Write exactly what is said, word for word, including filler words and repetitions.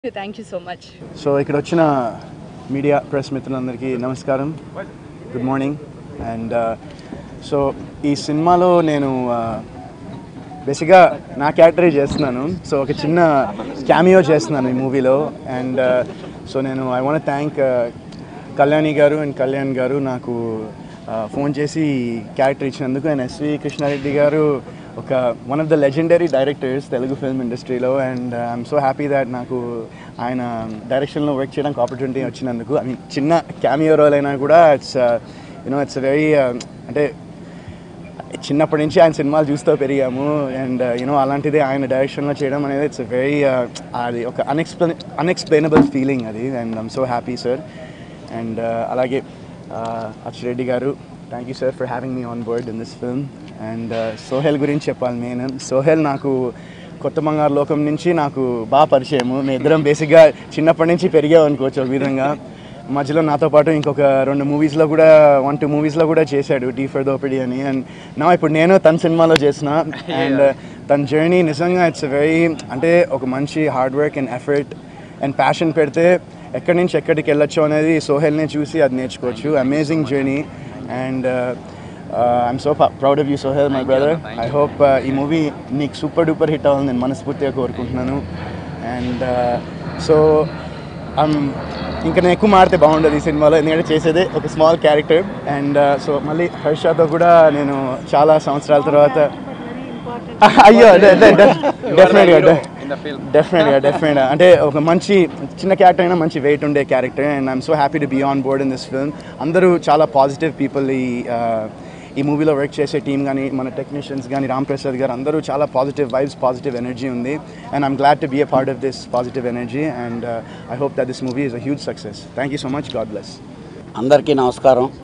Thank you so much. So ఇక్కడ వచ్చిన media press మిత్రులందరికీ నమస్కారం, గుడ్ మార్నింగ్. అండ్ సో ఈ సినిమాలో నేను బేసిక్గా నా క్యారెక్టరే చేస్తున్నాను. సో ఒక చిన్న క్యామియో చేస్తున్నాను ఈ మూవీలో. అండ్ సో నేను I want thank Kalyani garu and Kalyan గారు నాకు ఫోన్ చేసి క్యారెక్టర్ ఇచ్చినందుకు. అండ్ ఎస్వి కృష్ణారెడ్డి గారు ఒక one of the legendary directors Telugu film ఇండస్ట్రీలో. And I'm so happy that నాకు ఆయన డైరెక్షన్లో వర్క్ చేయడానికి ఆపర్చునిటీ వచ్చినందుకు. ఐ మీన్ చిన్న క్యామియో రోల్ అయినా కూడా ఇట్స్ యూనో ఇట్స్ వెరీ అంటే చిన్నప్పటి నుంచి ఆయన సినిమాలు చూస్తూ పెరిగాము. అండ్ యూనో అలాంటిది ఆయన డైరెక్షన్లో చేయడం అనేది ఇట్స్ వెరీ అది ఒక అన్ఎక్స్ప్లెయిన్ అన్ఎక్స్ప్లెయినబుల్ ఫీలింగ్ అది. And I'm so happy sir. And అలాగే Atchi Reddy garu, thank you sir for having me on board in this film. And Sohel గురించి చెప్పాలి. నేను సోహెల్ నాకు కొత్త బంగారు లోకం నుంచి నాకు బాగా పరిచయము. మేము ఇద్దరం బేసిక్గా చిన్నప్పటి నుంచి పెరిగాం అనుకోవచ్చు ఒక విధంగా. మధ్యలో నాతో పాటు ఇంకొక రెండు మూవీస్లో కూడా వన్ టూ మూవీస్లో కూడా చేశాడు, డీ ఫర్ దోపిడి అని. అండ్ నా ఇప్పుడు నేను తన సినిమాలో చేసిన. అండ్ తన జర్నీ నిజంగా ఇట్స్ వెరీ అంటే ఒక మంచి hard work and effort and passion పెడితే ఎక్కడి నుంచి ఎక్కడికి వెళ్ళొచ్చు అనేది సోహెల్నే చూసి అది నేర్చుకోవచ్చు. Amazing journey. And I'm so proud of you Sohel, my brother. I hope ఈ మూవీ నీకు సూపర్ డూపర్ హిట్ అవ్వాలని నేను మనస్ఫూర్తిగా కోరుకుంటున్నాను. అండ్ సో ఇంకా నేను ఎక్కువ మాడితే బాగుండదు ఈ సినిమాలో, ఎందుకంటే చేసేదే ఒక స్మాల్ క్యారెక్టర్. అండ్ సో మళ్ళీ హర్షతో కూడా నేను చాలా సంవత్సరాల తర్వాత అయ్యో డెఫినెట్గా డెఫినెట్గా డెఫినెట్గా అంటే ఒక మంచి చిన్న క్యారెక్టర్ అయినా మంచి వెయిట్ ఉండే character. And I'm so happy to be on board in this film. అందరూ చాలా పాజిటివ్ పీపుల్. ఈ ఈ మూవీలో వర్క్ చేసే టీమ్ కానీ మన టెక్నీషియన్స్ కానీ రామ్ ప్రసాద్ గారు అందరూ చాలా పాజిటివ్ వైబ్స్, పాజిటివ్ ఎనర్జీ ఉంది. And I'm glad to be a part of this positive energy. And I hope that this movie is a huge success. Thank you so much. God bless. అందరికీ నమస్కారం.